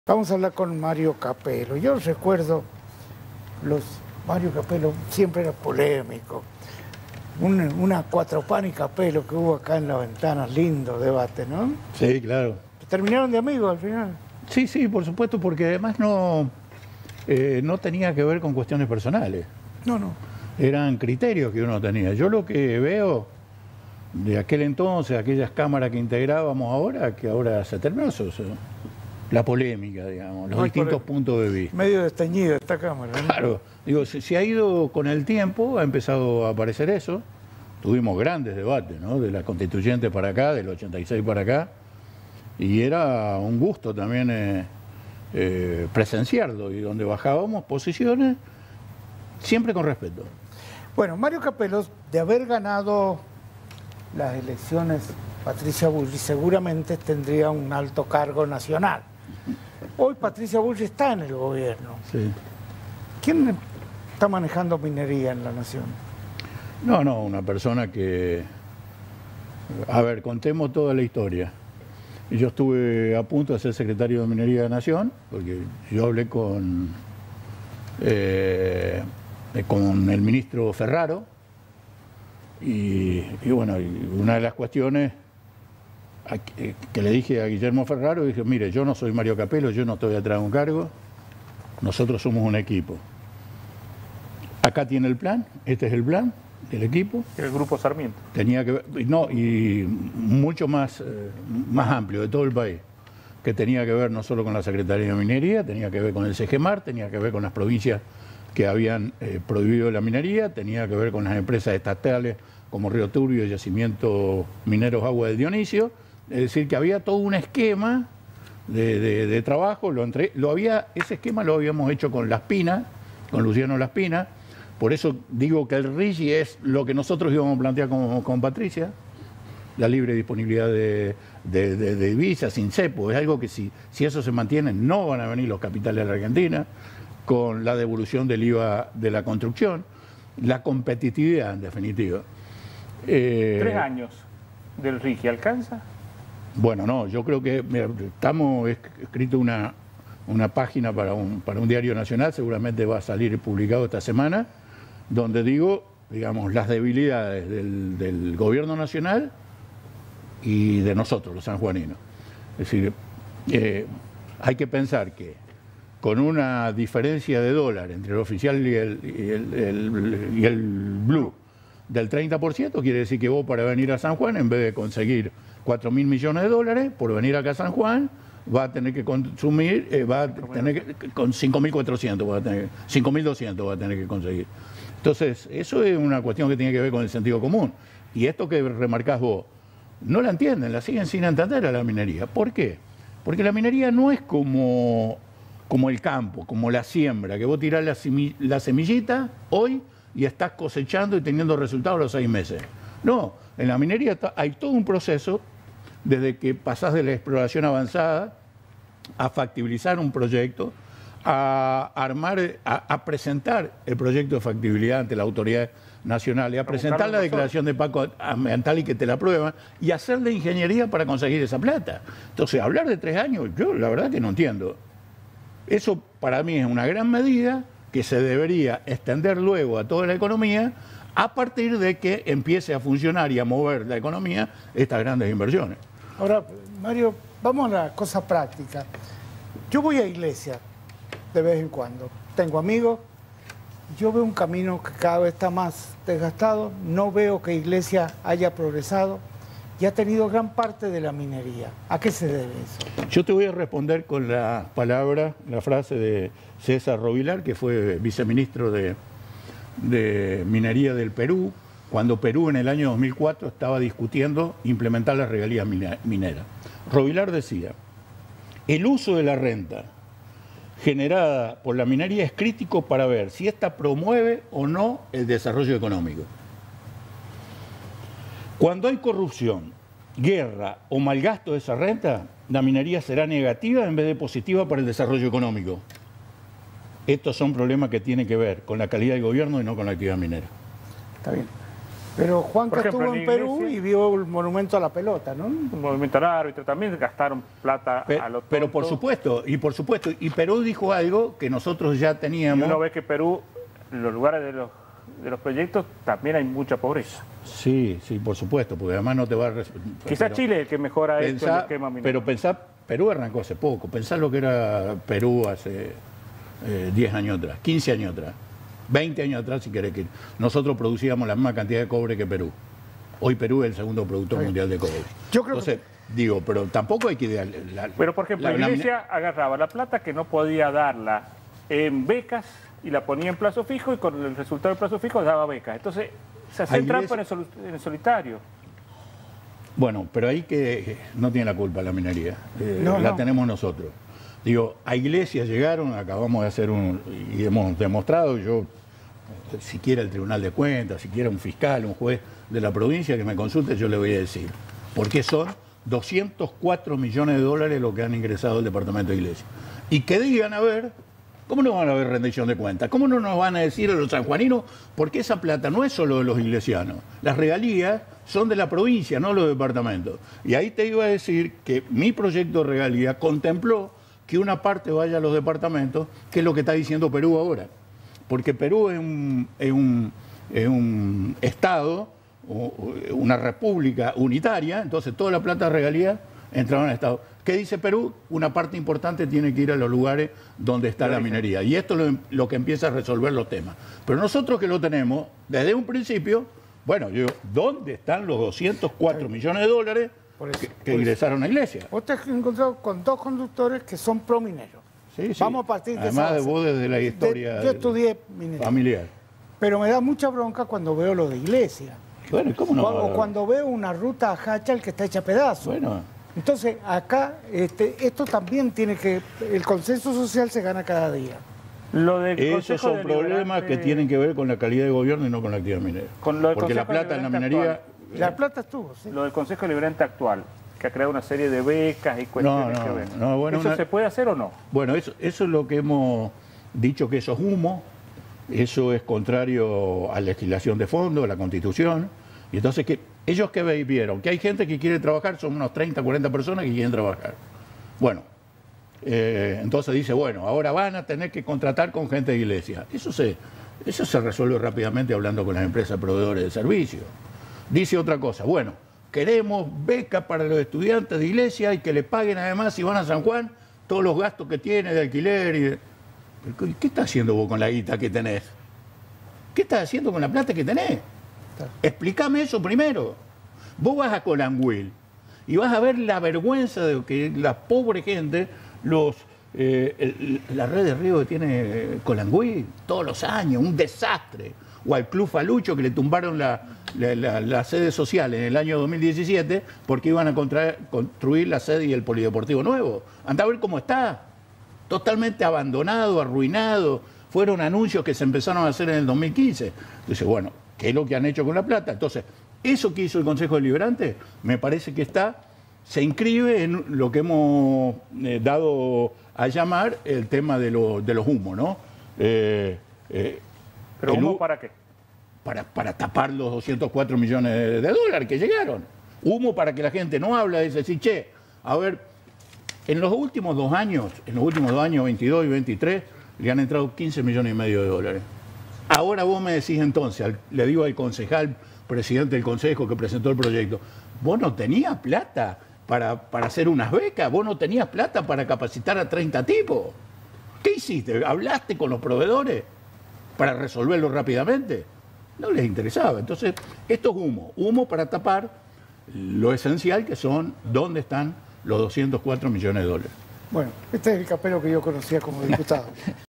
Vamos a hablar con Mario Capello. Yo recuerdo, Mario Capello siempre era polémico. Una cuatro pan y Capello que hubo acá en La Ventana, lindo debate, ¿no? Sí, claro. ¿Terminaron de amigos al final? Sí, sí, por supuesto, porque además no tenía que ver con cuestiones personales. No. Eran criterios que uno tenía. Yo lo que veo de aquel entonces, aquellas cámaras que integrábamos ahora, que ahora se terminó eso, la polémica, digamos, los distintos puntos de vista. Medio desteñida esta cámara, ¿no? Claro, digo, se ha ido con el tiempo, ha empezado a aparecer eso. Tuvimos grandes debates, ¿no? De la constituyente para acá, del 86 para acá, y era un gusto también presenciarlo, y donde bajábamos posiciones, siempre con respeto. Bueno, Mario Capello, de haber ganado las elecciones, Patricia Bullrich seguramente tendría un alto cargo nacional. Hoy Patricia Bullrich está en el gobierno. Sí. ¿Quién está manejando minería en la nación? No, una persona que... A ver, contemos toda la historia. Yo estuve a punto de ser secretario de Minería de Nación, porque yo hablé con el ministro Ferraro, y bueno, una de las cuestiones que le dije a Guillermo Ferraro, dije, mire, yo no soy Mario Capello, yo no estoy atrás de un cargo, nosotros somos un equipo. Acá tiene el plan, este es el plan del equipo. El Grupo Sarmiento. Tenía que ver, no, y mucho más amplio, de todo el país, que tenía que ver no solo con la Secretaría de Minería, tenía que ver con el CGMAR, tenía que ver con las provincias que habían prohibido la minería, tenía que ver con las empresas estatales como Río Turbio, Yacimiento Mineros Agua del Dionisio. Es decir, que había todo un esquema de trabajo. Ese esquema lo habíamos hecho con Laspina, con Luciano Laspina. Por eso digo que el RIGI es lo que nosotros íbamos a plantear con Patricia, la libre disponibilidad de divisas, sin cepo. Es algo que si eso se mantiene, no van a venir los capitales de la Argentina, con la devolución del IVA de la construcción, la competitividad, en definitiva. 3 años del RIGI, ¿alcanza? Bueno, no, yo creo que estamos escrito una página para un diario nacional, seguramente va a salir publicado esta semana, donde digo, digamos, las debilidades del gobierno nacional y de nosotros, los sanjuaninos. Es decir, hay que pensar que con una diferencia de dólar entre el oficial y el blue del 30%, quiere decir que vos para venir a San Juan, en vez de conseguir 4.000 millones de dólares, por venir acá a San Juan, va a tener que consumir, con 5.400, 5.200 va a tener que conseguir. Entonces, eso es una cuestión que tiene que ver con el sentido común. Y esto que remarcás vos, no la entienden, la siguen sin entender a la minería. ¿Por qué? Porque la minería no es como el campo, como la siembra, que vos tirás la semillita hoy y estás cosechando y teniendo resultados a los 6 meses. No, en la minería hay todo un proceso desde que pasás de la exploración avanzada a factibilizar un proyecto, a presentar el proyecto de factibilidad ante la autoridad nacional, y a presentar la declaración de impacto ambiental y que te la aprueban, y hacer la ingeniería para conseguir esa plata. Entonces, hablar de 3 años, yo la verdad que no entiendo. Eso para mí es una gran medida que se debería extender luego a toda la economía, a partir de que empiece a funcionar y a mover la economía estas grandes inversiones. Ahora, Mario, vamos a la cosa práctica. Yo voy a iglesia de vez en cuando, tengo amigos, yo veo un camino que cada vez está más desgastado, no veo que Iglesia haya progresado y ha tenido gran parte de la minería. ¿A qué se debe eso? Yo te voy a responder con la frase de César Rovilar, que fue viceministro de Minería del Perú, cuando Perú en el año 2004 estaba discutiendo implementar las regalías mineras. Rovilar decía, el uso de la renta generada por la minería es crítico para ver si ésta promueve o no el desarrollo económico. Cuando hay corrupción, guerra o malgasto de esa renta, la minería será negativa en vez de positiva para el desarrollo económico. Estos son problemas que tienen que ver con la calidad del gobierno y no con la actividad minera. Está bien. Pero Juanca Por ejemplo, estuvo en Perú y vio el monumento a la pelota, ¿no? Un movimiento al árbitro, también gastaron plata a lo tonto. Pero por supuesto, y Perú dijo algo que nosotros ya Y teníamos. uno ve que Perú, en los lugares de los proyectos, también hay mucha pobreza. Sí, sí, por supuesto, porque además no te va a... Quizás Chile es el que mejor ha hecho el esquema minero. Pero pensá, Perú arrancó hace poco, pensá lo que era Perú hace 10 años atrás, 15 años atrás, 20 años atrás, si querés que... Nosotros producíamos la misma cantidad de cobre que Perú. Hoy Perú es el segundo productor mundial de cobre. Yo creo Entonces, digo, pero tampoco hay que idear... Pero, por ejemplo, la Iglesia agarraba la plata que no podía darla en becas y la ponía en plazo fijo, y con el resultado del plazo fijo daba becas. Entonces, se hace trampa en el solitario. Bueno, pero ahí que no tiene la culpa la minería, la tenemos nosotros. Digo, a Iglesias llegaron, acabamos de hacer y hemos demostrado, yo, siquiera el Tribunal de Cuentas, siquiera un fiscal, un juez de la provincia que me consulte, yo le voy a decir, porque son 204 millones de dólares lo que han ingresado el Departamento de Iglesias. Y que digan, a ver, ¿cómo no van a haber rendición de cuentas? ¿Cómo no nos van a decir a los sanjuaninos? Porque esa plata no es solo de los iglesianos. Las regalías son de la provincia, no los departamentos. Y ahí te iba a decir que mi proyecto de regalía contempló que una parte vaya a los departamentos, que es lo que está diciendo Perú ahora. Porque Perú es un estado, una república unitaria, entonces toda la plata de regalías entraron al estado. ¿Qué dice Perú? Una parte importante tiene que ir a los lugares donde está la minería. Y esto es lo que empieza a resolver los temas. Pero nosotros que lo tenemos, desde un principio, bueno, yo digo, ¿dónde están los 204 millones de dólares que ingresaron a Iglesia? Vos te has encontrado con dos conductores que son promineros. Sí, sí. Vamos a partir de Además esa base. de vos desde la historia yo estudié minería. familiar. Pero me da mucha bronca cuando veo lo de Iglesia. Bueno, ¿cómo no? O cuando veo una ruta a Hachal que está hecha a pedazos. Bueno. Entonces, acá, esto también tiene que... El consenso social se gana cada día. Esos son problemas que tienen que ver con la calidad de gobierno y no con la actividad minera. Porque la plata en la minería... La plata estuvo, sí. Lo del Consejo Deliberante actual, que ha creado una serie de becas y cuestiones que ven. Bueno, ¿Eso se puede hacer o no? Bueno, eso es lo que hemos dicho, que eso es humo, eso es contrario a la legislación de fondo, a la Constitución. Y entonces, ellos que vieron que hay gente que quiere trabajar, son unos 30, 40 personas que quieren trabajar. Bueno, entonces dice, bueno, ahora van a tener que contratar con gente de Iglesia. Eso se resuelve rápidamente hablando con las empresas proveedores de servicios. Dice otra cosa, bueno, queremos becas para los estudiantes de Iglesia y que le paguen además, si van a San Juan, todos los gastos que tiene de alquiler. ¿Qué estás haciendo vos con la guita que tenés? ¿Qué estás haciendo con la plata que tenés? Explícame eso primero. Vos vas a Colangüil y vas a ver la vergüenza de que la pobre gente, la red de río que tiene Colangüil todos los años, un desastre. O al Club Falucho, que le tumbaron la sede social en el año 2017 porque iban a construir la sede y el polideportivo nuevo. Anda a ver cómo está. Totalmente abandonado, arruinado. Fueron anuncios que se empezaron a hacer en el 2015. Entonces, bueno, ¿qué es lo que han hecho con la plata? Entonces, eso que hizo el Consejo Deliberante, me parece que se inscribe en lo que hemos dado a llamar el tema de los humos, ¿no? ¿Pero humo para qué? Para tapar los 204 millones de dólares que llegaron. Humo para que la gente no habla, dice, sí, che, a ver, en los últimos 2 años, 22 y 23, le han entrado 15 millones y medio de dólares. Ahora vos me decís entonces, le digo al concejal, presidente del consejo que presentó el proyecto, vos no tenías plata para hacer unas becas, vos no tenías plata para capacitar a 30 tipos. ¿Qué hiciste? ¿Hablaste con los proveedores para resolverlo rápidamente? No les interesaba. Entonces, esto es humo para tapar lo esencial, que son dónde están los 204 millones de dólares. Bueno, este es el Capelo que yo conocía como diputado.